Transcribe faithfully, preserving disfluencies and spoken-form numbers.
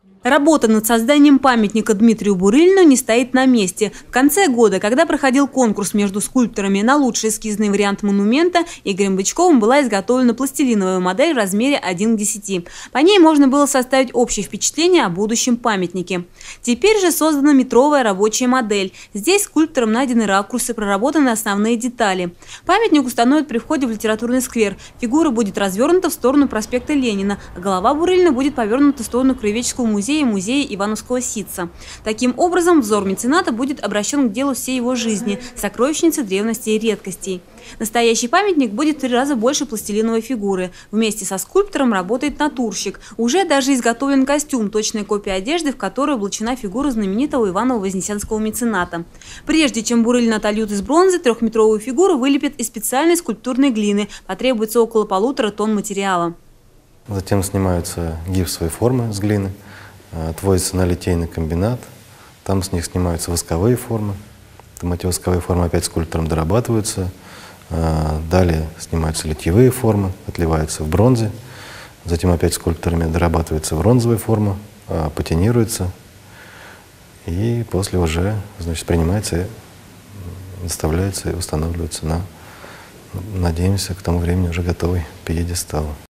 Работа над созданием памятника Дмитрию Бурылину не стоит на месте. В конце года, когда проходил конкурс между скульпторами на лучший эскизный вариант монумента, Игорем Бычковым была изготовлена пластилиновая модель в размере один к десяти. По ней можно было составить общее впечатление о будущем памятнике. Теперь же создана метровая рабочая модель. Здесь скульптором найдены ракурсы, проработаны основные детали. Памятник установят при входе в литературный сквер. Фигура будет развернута в сторону проспекта Ленина, а голова Бурылина будет повернута в сторону Краеведческого музея и музея Ивановского ситца. Таким образом, взор мецената будет обращен к делу всей его жизни – сокровищнице древностей и редкостей. Настоящий памятник будет в три раза больше пластилиновой фигуры. Вместе со скульптором работает натурщик. Уже даже изготовлен костюм, точная копия одежды, в которую облачена фигура знаменитого Иваново-Вознесенского мецената. Прежде чем Бурылина отольют из бронзы, трехметровую фигуру вылепят из специальной скульптурной глины. Потребуется около полутора тонн материала. Затем снимаются гипсовые формы с глины, отвозятся на литейный комбинат, там с них снимаются восковые формы, там эти восковые формы опять скульптором дорабатываются, далее снимаются литьевые формы, отливаются в бронзе, затем опять скульпторами дорабатывается бронзовая форма, патинируется и после уже, значит, принимается, доставляется и устанавливается на, надеемся, к тому времени уже готовый пьедестал.